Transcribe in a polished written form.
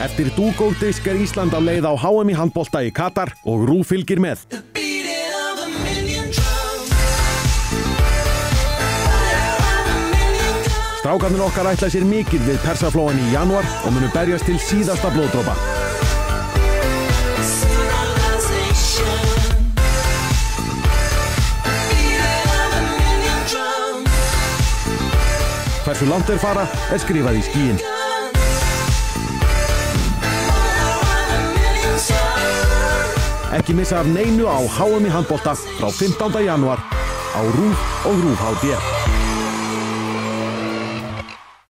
Eftir dúgódisk Ísland á leið á HM í handbolta í Katar og RÚV fylgir með. Strákarnir okkar ætla sér mikið við Persaflóan í janúar og munu berjast til síðasta blóðdropa. Hversu langt fara skrifað í skýin. Ekki missa af neinu á HM í handbolta frá 15. janúar á RÚV og RÚV HD.